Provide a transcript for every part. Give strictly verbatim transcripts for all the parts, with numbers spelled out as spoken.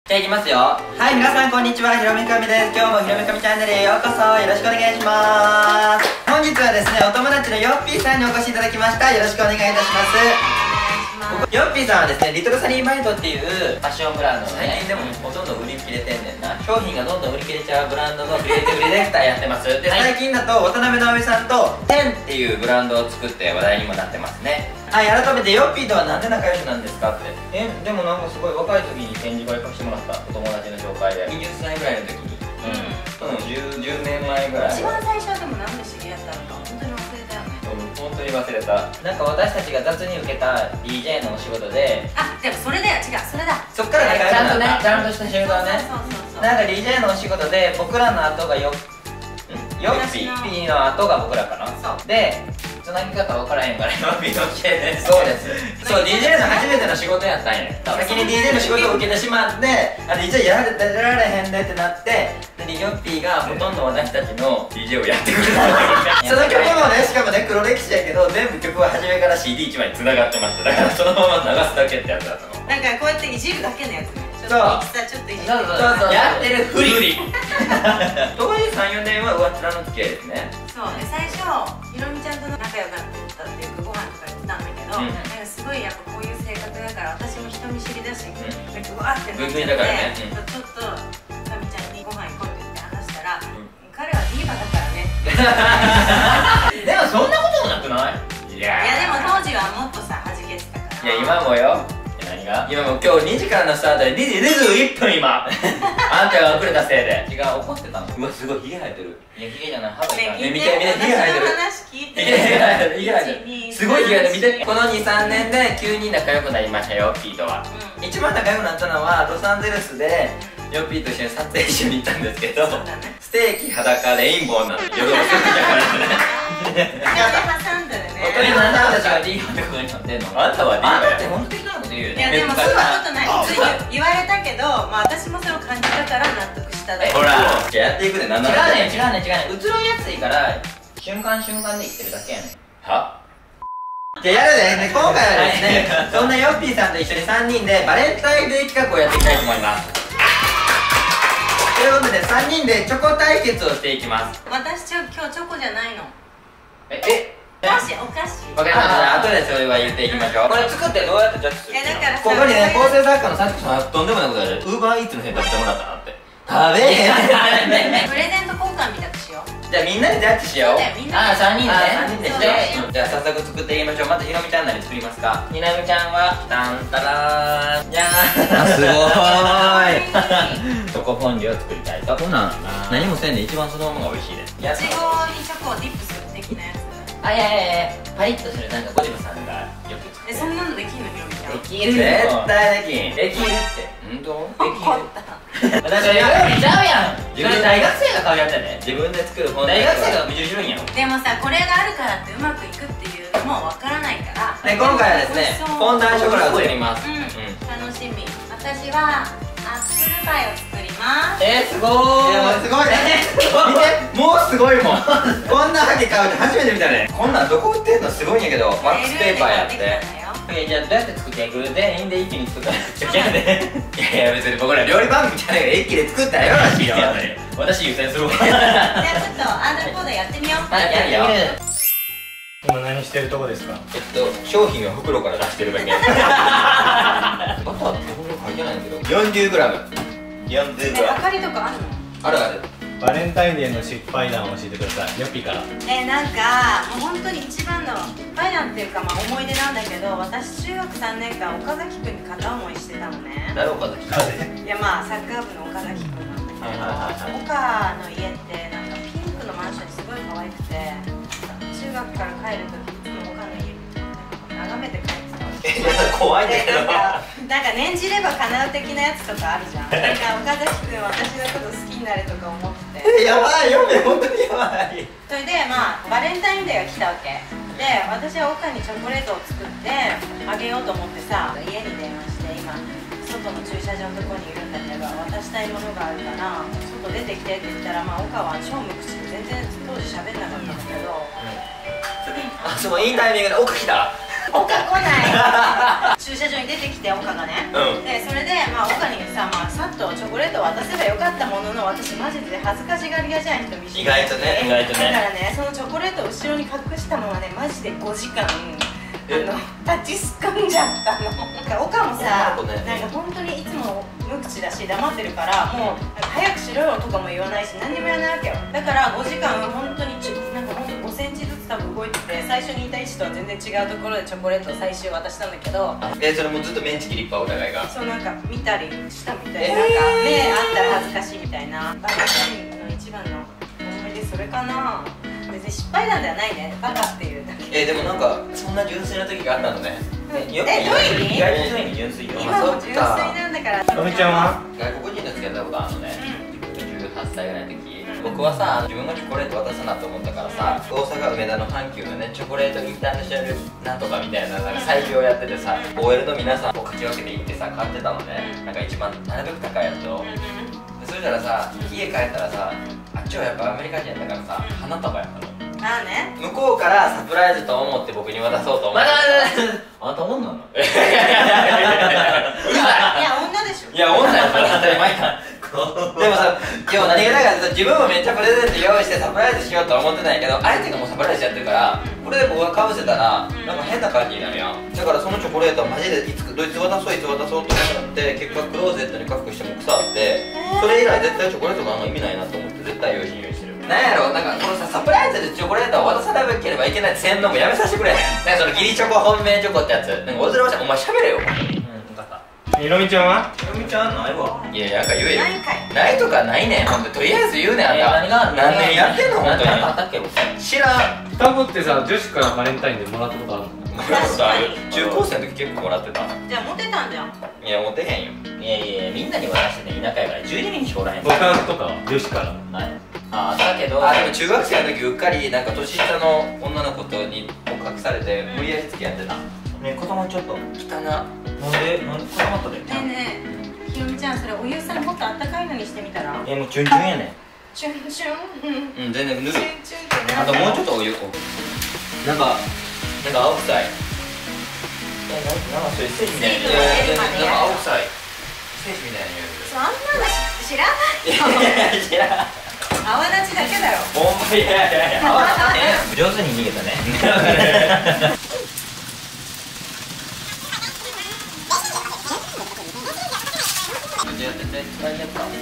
じゃあいきますよ。はい、皆さんこんにちは、ひろみかみです。今日もひろみかみチャンネルへようこそ。よろしくお願いします。本日はですね、お友達のよっぴーさんにお越しいただきました。よろしくお願いいたします。よっぴーさんはですね、リトルサニーバイトっていうファッションブランドのね、最近でもほとんど売り切れてんねんな。商品がどんどん売り切れちゃうブランドのクリエイティブディレクターやってます。で、最近だと渡辺直美さんとテンっていうブランドを作って話題にもなってますね。はい、改めてよっぴーとはなんで仲良しなんですかって。え、でもなんかすごい若い時に展示会行かせてもらったお友達の紹介でにじゅっさいぐらいの時に、うん、うん、じゅうねんまえぐらい。 一番最初はでもなんで知り合ったのか本当に忘れたよね。 うん、本当に忘れた。なんか私たちが雑に受けた ディージェー のお仕事で、 あ、でもそれだよ、違う、それだ。 そっから仲良くなった。ちゃんとね、ちゃんとした仕事はね。 そうそうそうそう。 なんか ディージェー のお仕事で僕らの後がよよっぴーの後が僕らかな。そうで、つなぎ方分からへんからよっぴーの教えて。そうです。そう、ディージェー の初めての仕事やったんや。先に ディージェー の仕事を受けてしまって、あ、ディージェー やられてやられへんでってなって、でよっぴーがほとんど私たちの ディージェー をやってくれた。その曲もね、しかもね、黒歴史やけど全部曲は初めから シーディーいち 枚つながってました。だからそのまま流すだけってやつだったの。 なんかこうやっていじるだけのやつね。 そう、 ちょっといじる。 そうそう、やってるふり。当時さん、よねんは上っ面の付き合いですね。 そうで、最初ひろみちゃんと仲良くなったっていうかご飯とか行ってたんだけど、なんかすごいやっぱこういう性格だから私も人見知りだし、なんかうわってなっちゃって、ちょっとひろみちゃんにご飯行こうって言って話したら、彼はディーバだからね。 でもそんなこともなくない？いやいやでも当時はもっとさ弾けてたから。 いや今もよ。何が？今も今日にじからのスタートでにじにじゅういっぷん今。あんたが遅れたせいで。違う、怒ってたの。うわ、すごいヒゲ生えてる。いや、ヒゲじゃない、歯がいかん。ね、見て、見て、ヒゲ生えてる。ヒゲ生えてる、ヒゲ生えてる。すごいヒゲ生えてる。見て、このに、さんねんで急に仲良くなりましたよ、ピーとは。一番仲良くなったのはロサンゼルスでヨッピーと一緒に撮影一緒に行ったんですけど、ステーキ裸レインボーなの。夜もすぐだからね。 挟んでるね。 大人の私がディーバーってことになってんの。あんたはディーバーや。あんたって本当に適当なこと言うよね。 いやでもそんなことない。普通に言われたけど、まあ私もそれを感じたから納得しただけ。 ほら、じゃあやっていくで。なんだ。違うね違うね違うね。移ろいやすいから瞬間瞬間で生きてるだけやねん。は？じゃあやるで、今回はですね、そんなヨッピーさんと一緒にさんにんでバレンタインデー企画をやっていきたいと思います。ということでさんにんでチョコ対決をしていきます。 私ちょ今日チョコじゃないの。 ええお菓子、お菓子。 わかりました。後でそれは言っていきましょう。これ作ってどうやってジャッジするの？ いやだからここにね、構成作家のさっきさんとんでもないことある。ウーバーイーツの辺食べてもらったなって。食べへん。 プレゼント交換みたくしよう。 じゃあみんなでジャッジしよう。ああ、さんにんでさんにんでして。じゃあ早速作っていきましょう。まずひろみちゃん何作りますか？ひろみちゃんはタンタラーン。じゃーん。すごーい。チョコフォンデュを作りたいと。こんなん何もせんで一番そのままが美味しいです。 いちごにチョコをディップする的なやつ。 あ、いやいやいや、パリッとする。なんかゴディバさんがよく作ってる。 え、そんなのできんのひろみちゃん？ できる。絶対できん。できるって。うんとできる。だから料理ちゃうやん。自分で大学生が買うやつやね。自分で作る本。大学生が無印るんやろ。 でもさ、これがあるからってうまくいくっていうのもわからないから。 で、今回はですね、フォンダンショコラを作ります。 うん、楽しみ。私はアップルパイを作ります。 えー、すごーい。いや、すごいね。見て、もうすごいもん。こんなハゲ買うの初めて見たね。こんなんどこ売ってんの？すごいんやけど、ワックスペーパーやって。え、じゃあどうやって作っていく？全員で一気に作ったらちゃいけないね。いやいや、別に僕ら料理番組じゃないから一気に作ったらよろしいよ。私優先するわ。じゃあちょっとアンドルコードやってみよう。 はい、やるよ。 今何してるとこですか？ えっと、商品を袋から出してるだけ。バターってほんと書いてないんだけど よんじゅうグラム。 よんじゅうグラム。 あかりとかあるの？ あるある。 バレンタインデーの失敗談を教えてください。よっぴーから。 えー、なんかもう本当に一番の失敗談っていうか、まあ思い出なんだけど、私中学さんねんかん岡崎くんに片思いしてたのね。 誰岡崎？ 誰？ いやまあサッカー部の岡崎くんなんだけど、岡の家ってなんかピンクのマンションにすごい可愛くて、中学から帰るときいつも岡の家眺めて帰ってたの。 え、怖いね。 なんかなんか念じれば叶う的なやつとかあるじゃん。なんか岡崎くん私のこと好きになるとか思ってて。 やばいよね、本当にやばい。 それでまあバレンタインデーが来たわけで、私は岡にチョコレートを作ってあげようと思ってさ、家に電話して今外の駐車場のところにいるんだけど渡したいものがあるから外出てきてって言ったら、まあ岡は超無口で全然当時喋んなかったんだけど、 あ、そのいいタイミングで奥来た。 岡来ない駐車車場に出てきて岡がね、 うん、 でそれでまあ岡にさ、まあ、さっとチョコレートを渡せばよかったものの、私マジで恥ずかしがり屋じゃん、人見知り。 意外とね、 意外とね。 だからね、そのチョコレートを後ろに隠したままね、マジでごじかんあの立ちすくんじゃったの。なんか岡もさ、 女の子ね、 なんか本当にいつも無口だし黙ってるから、もうなんか早くしろよとかも言わないし、何にも言わないわけよ。だからごじかん本当にちなんか本当ごセンチずつ多分動いてて、最初にいた位置とは全然違うところでチョコレートを最終渡したんだけど、 えそれもずっとメンチ切りっぱお互いが。 そうなんか見たりしたみたいえな、なんか目あったら恥ずかしいみたいな。バカリンの一番の思い出それかな。別に失敗なんではないね、バカっていうだけ。 えでもなんかそんな純粋な時があったのね。 えよくどういう意味？ 意外と常に純粋よ。 今も純粋なんだから。 とみちゃんは？ 外国人と付き合ったことあるのね。自分がじゅうはっさいぐらいの時、 うん僕はさ自分がチョコレート渡さなと思ったからさ、大阪梅田の阪急のねチョコレートインターナショナルなんとかみたいななんか採用やっててさ、 オーエル の皆さんをかき分けて行ってさ買ってたのね。なんか一番なるべく高いやつを。そしたらさ家帰ったらさ、あっちはやっぱアメリカ人だからさ花束やったの。 まあね。 向こうからサプライズと思って僕に渡そうと思って。 あんた女なの？ いや女でしょ。 いや女やから当たり前や。でもさ、でも何がだから自分もめっちゃプレゼント用意してサプライズしようとは思ってないけど、相手がもうサプライズやってるから、これで僕がかぶせたらなんか変な感じになるやん。だからそのチョコレートはマジでいつどいつ渡そういつ渡そうと思って結果クローゼットに隠しても腐って、それ以来絶対チョコレートがあんま意味ないなと思って絶対用心用意してる。なんやろ、なんかこのさサプライズでチョコレートを渡さなければいけないって洗脳もやめさせてくれへん。なんかその義理チョコ本命チョコってやつ、なんかおずらましお前喋れよ。 うん、分かった。ひろみちゃんは？ ひろみちゃんないわ。いやなんか言えよ。 ないかい。 ないとかないねん、ほんととりあえず言うねん。あんた何が何年やってんのほんとに。 何かあったっけ？ 知らん。 双子ってさ、女子からバレンタインでもらったことあるの？ もらったことある。中高生の時結構もらってた。 じゃあモテたんじゃん。 いやモテへんよ。 いやいやみんなに渡してね田舎やからじゅうににんしかおらへん告白とかは女子からはいあだけどあでも中学生の時うっかりなんか年下の女の子とに告白されて無理やり付き合ってた。 ね子供ちょっと汚な。 なんでなんで固まったでねえねえ、ひろみちゃんそれお湯さんもっとあったかいのにしてみたら。 えもうチュンチュンやねチュンチュン。うん。 うん全然ぬるい。 チュンチュンってあともうちょっとお湯を。なんかなんか青臭い。 えなんかなんかそれステージみたいいなやいやなんか青臭い。精子みたいな匂いすそんなの知らないよ。 る。いやいや泡立ちだけだよ。 ほんまいやいやいや泡立たへん。 上手に逃げたねやってて大丈夫か。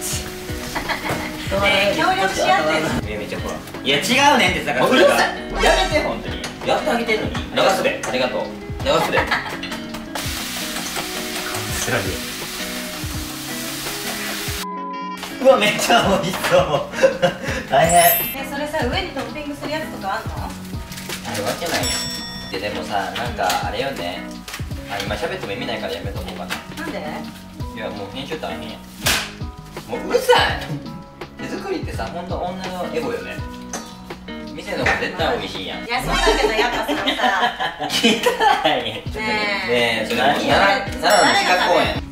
ねえ協力し合ってる。 めっちゃほらいや違うねんってだからうるさい。 やめて本当にやってあげてんのに流すで。ありがとう。流すで。 知らんよ。 うわめっちゃ美味しそう大変ね、それさ上にトッピングするやつとかあんの？ あるわけないやん。ででもさなんかあれよね。あ今喋っても意味ないからやめとこうかな。 なんで？ いやもう編集大変やん。もううるさい。手作りってさほんと女のエゴよね。店の方が絶対美味しいやん。 いやそうだけどやっぱそのさ。 聞いたらいねえ。 ねえそれもう何奈良奈良の鹿公園。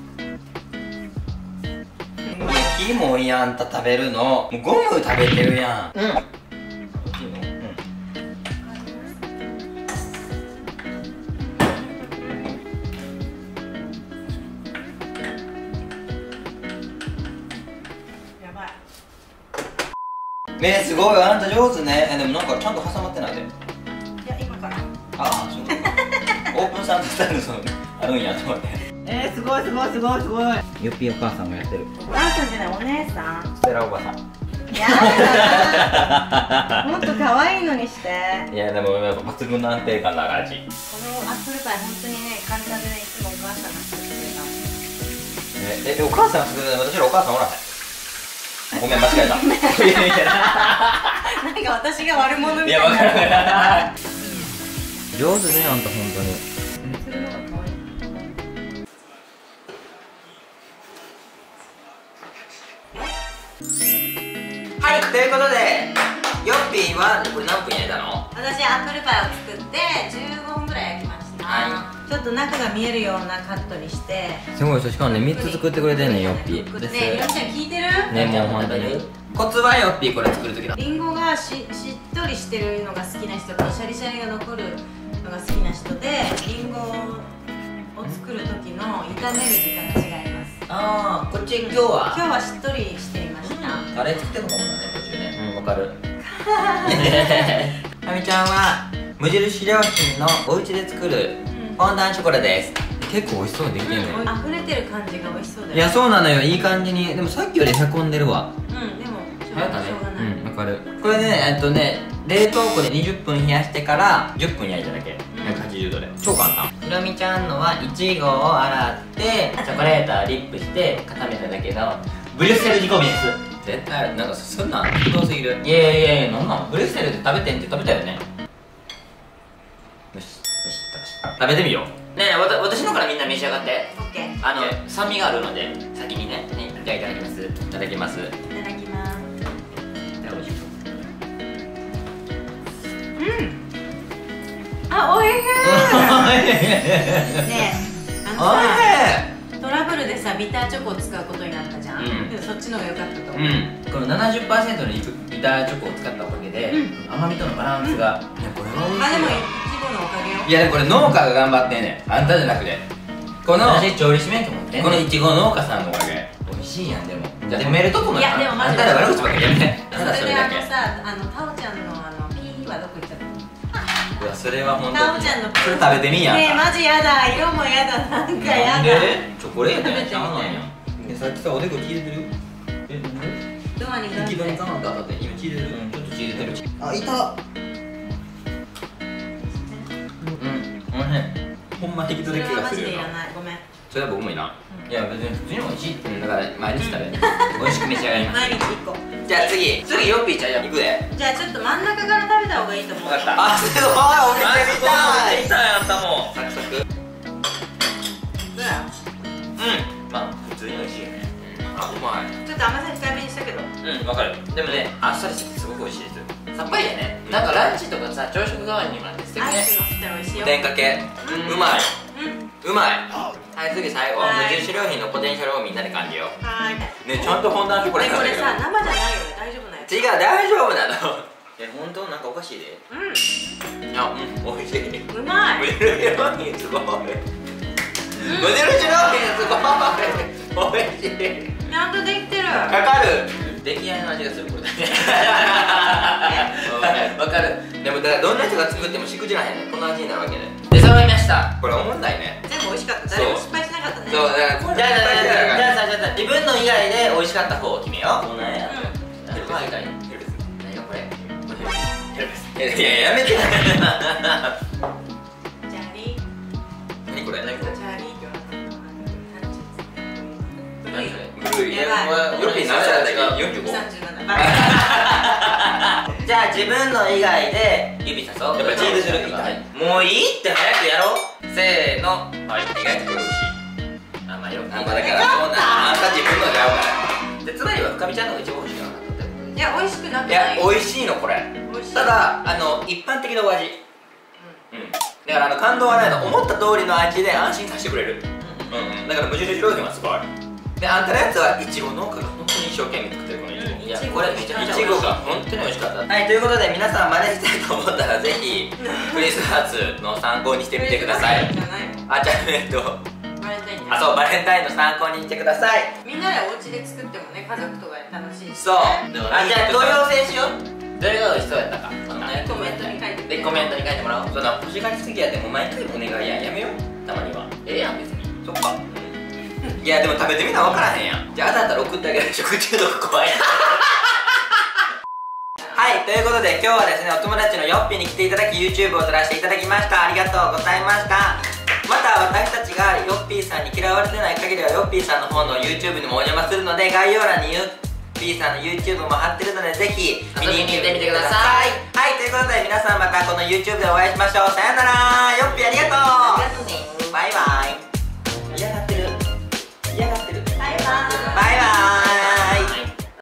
うん。 キモいやんあんた食べるの。もうゴム食べてるやん。 うん美味しいの？ やばい。 えー、すごいあんた上手ね。えでもなんかちゃんと挟まってないで。 いや今から。 ああそうか。オープンサンドスタイルのあるんやと思って。 えー、すごいすごいすごいすごいよっぴーお母さんがやってるお母さんじゃないお姉さん。 ステラおばさん。 やだ。もっと可愛いのにして。 いやでもやっぱ抜群の安定感のある味。 このアップルパイ本当にね簡単でねいつもお母さんが作ってくれた。 ええお母さんが作るの私らお母さんおらへん。ごめん間違えた。 なんか私が悪者みたいいやわかるわかる。 上手ねあんた本当にするのが可愛い。 はいということでヨッピーはこれ何分焼いたの？ 私アップルパイを作ってじゅうごふんぐらい焼きました。 はちょっと中が見えるようなカットにして。 すごいしかもねみっつ作ってくれてんねんよっぴねーえ、よっちゃん聞いてる？ ねもう本当にコツはヨッピーこれ作るときだ。 リンゴがししっとりしてるのが好きな人とシャリシャリが残るのが好きな人でリンゴを作る時の炒める時間が違います。 ああ、こっち今日は今日はしっとりしていました。 カレー作ってるかもね、途中ね。うん、わかる。かみちゃんは無印良品のお家で作るフォンダンショコラです。結構美味しそうにできてるね。 溢れてる感じが美味しそうだよ。 いや、そうなのよ、いい感じに。でもさっきよりへこんでるわ。 うん、でも流行ったね。 しょうがない。 うん、わかる。これね、えっとね、冷凍庫でにじゅっぷん冷やしてからじゅっぷん焼いただけ。ひゃくはちじゅうどで超簡単。ひろみちゃんのはいちごを洗ってチョコレートをディップして固めただけのブリュッセル煮込みです。絶対なんかそんなんひどすぎる。いやいやいや、なんなんブリュッセルで食べてんって食べたよね。よしよし、食べてみようね。え、わた私のからみんな召し上がって。 オッケー。 あの酸味があるので先にね。ね、じゃあいただきます。いただきます。 いただきます。 美味しそう。 うん。あ、おいしい。ねえ、あのさ、トラブルでさビターチョコを使うことになったじゃん。うん、でもそっちの方が良かったと思う。うん、この ななじゅっパーセント のビターチョコを使ったおかげで、うん、甘みとのバランスが、うん、いやこれは美味しい。あ、でもいちごのおかげよ。いやでもこれ農家が頑張ってんねん、あんたじゃなくて。この私調理師免許持ってんねん。このいちご農家さんのおかげ。美味しいやん。でもじゃあ褒めるとこも。いやでもマジであんたら悪口ばっかりやめて。ただそれであのさ、あのタオちゃんのあの P はどこ行っちゃったの。いや、それは本当にタオちゃんのそれ食べてみんやん。ねえ、マジやだ。色もやだ。なんかやだ。チョコレートやん。ちゃうなんや。さっきさ、おでこ血出てる。え、なんでドアに行き止めかなんかだって、今血出てる。ちょっと血出てる。あ、いた。うん、おいしい。ほんま引き取り気がするよな。ごめん。それは僕もいいな。いや、別に普通に美味しいって、だから毎日食べる。美味しく召し上がります。毎日いっこ。じゃあ次、次ヨッピーちゃん行くで。じゃあちょっと真ん中から食べた方がいいと思う。分かった。あ、すごい、お店みたい。お店みたいやったもん。サクサク。どうや。うん、まあ普通に美味しいよね。あ、うまい。ちょっと甘さ控えめにしたけど。うん、わかる。でもね、あっさりしててすごく美味しいです。さっぱりやね。なんかランチとかさ、朝食代わりにもなって素敵ね。アイスのせたら美味しいよ。おでんかけ。うまい。うまい。はい、次最後、無印良品のポテンシャルをみんなで感じよう。はい。ね、ちゃんとフォンダンショコラこれさ、生じゃないよね。大丈夫なやつ。違う、大丈夫なの。え、本当なんかおかしいで。うん。いや、うん、美味しい。うまい。無印良品すごい。無印良品すごい。美味しい。ちゃんとできてる。かかる。出来合いの味がするこれだけ。わかる。でもだからどんな人が作ってもしくじらへんね。この味になるわけで。出揃いました。これおもんないね。全部美味しかった。誰も失敗しなかったね。そうだからこれ。じゃあじゃあじゃあじゃあ自分の以外で美味しかった方を決めよう。そうなんや。何がこれ。いややめて。ジャリ。何これ。何これ。ジャリ。何それ。古い。やばい。より何歳だっけ。よんじゅうご。さんじゅうなな。じゃあ自分の以外で指さそう。やっぱチーズする。もういいって早くやろう。せーの。はい。意外と美味しい。あ、まあよく。あ、まあだからそうな。あんた自分のじゃうから。でつまりは深見ちゃんのが一番美味しいかな。いや美味しくなくない。いや美味しいのこれ。ただあの一般的なお味。うん。だからあの感動はないの。思った通りの味で安心させてくれる。うん。だから無印良品はすごい。であんたのやつはいちご農家が本当に一生懸命作ってるこのいちご。いやこれめちゃめちゃいちごが本当に美味しかった。はい、ということで皆さん真似したいと思ったらぜひクリスマスの参考にしてみてください。あ、じゃあえっとあ、そうバレンタインの参考にしてください。みんなでお家で作ってもね、家族とかで楽しいし。そう。あ、じゃあ投票制しよう。どれが美味しそうやったかコメントに書いて。でコメントに書いてもらおう。そんな欲しがりすぎやでも毎回お願いややめよう。たまにはええやん別に。そっか。いやでも食べてみな分からへんやん。じゃあ当たったら送ってあげる。食中毒怖い。はい、ということで今日はですねお友達のヨッピーに来ていただき YouTube を撮らせていただきました。ありがとうございました。また私たちがヨッピーさんに嫌われてない限りはヨッピーさんの方の YouTube にもお邪魔するので概要欄にヨッピーさんの YouTube も貼ってるのでぜひ見に行ってみてください。はい、ということで皆さんまたこの YouTube でお会いしましょう。さよなら。